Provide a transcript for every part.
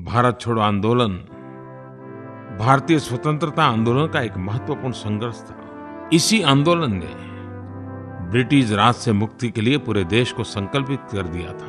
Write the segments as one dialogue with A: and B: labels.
A: भारत छोड़ो आंदोलन भारतीय स्वतंत्रता आंदोलन का एक महत्वपूर्ण संघर्ष था। इसी आंदोलन ने ब्रिटिश राज से मुक्ति के लिए पूरे देश को संकल्पित कर दिया था।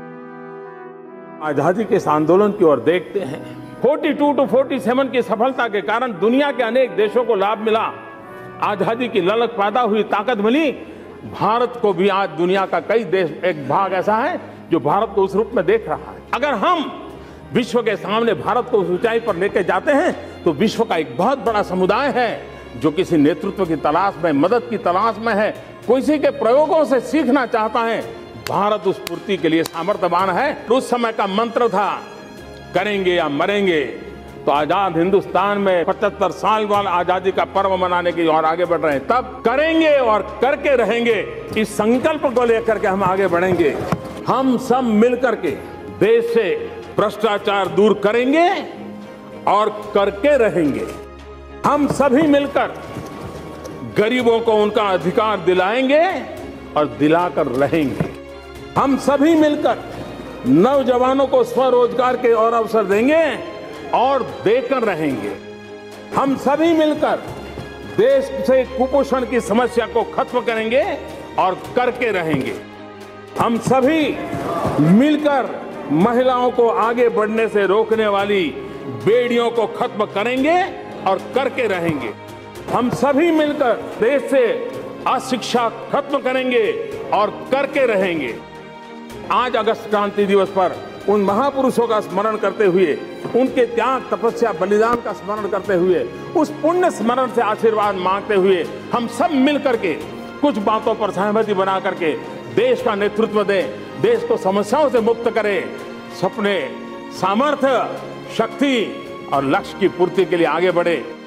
B: आजादी के इस आंदोलन की ओर देखते हैं। 42 to 47 की सफलता के कारण दुनिया के अनेक देशों को लाभ मिला। आजादी की ललक पैदा हुई, ताकत मिली। भारत को भी आज दुनिया का कई देश, एक भाग ऐसा है जो भारत को उस रूप में देख रहा है। अगर हम विश्व के सामने भारत को उस ऊंचाई पर लेकर जाते हैं तो विश्व का एक बहुत बड़ा समुदाय है जो किसी नेतृत्व की तलाश में, मदद की तलाश में है, किसी के प्रयोगों से सीखना चाहता है। भारत उस पूर्ति के लिए सामर्थ्यवान है। उस समय का मंत्र था, करेंगे या मरेंगे। तो आजाद हिंदुस्तान में 75 साल बाद आजादी का पर्व मनाने की ओर आगे बढ़ रहे हैं। तब करेंगे और करके रहेंगे, इस संकल्प को लेकर के हम आगे बढ़ेंगे। हम सब मिलकर के देश से भ्रष्टाचार दूर करेंगे और करके रहेंगे। हम सभी मिलकर गरीबों को उनका अधिकार दिलाएंगे और दिलाकर रहेंगे। हम सभी मिलकर नौजवानों को स्वरोजगार के और अवसर देंगे और देकर रहेंगे। हम सभी मिलकर देश से कुपोषण की समस्या को खत्म करेंगे और करके रहेंगे। हम सभी मिलकर महिलाओं को आगे बढ़ने से रोकने वाली बेड़ियों को खत्म करेंगे और करके रहेंगे। हम सभी मिलकर देश से अशिक्षा खत्म करेंगे और करके रहेंगे। आज अगस्त क्रांति दिवस पर उन महापुरुषों का स्मरण करते हुए, उनके त्याग, तपस्या, बलिदान का स्मरण करते हुए, उस पुण्य स्मरण से आशीर्वाद मांगते हुए हम सब मिलकर के कुछ बातों पर सहमति बना करके देश का नेतृत्व दें, देश को समस्याओं से मुक्त करें, सपने, सामर्थ्य, शक्ति और लक्ष्य की पूर्ति के लिए आगे बढ़े।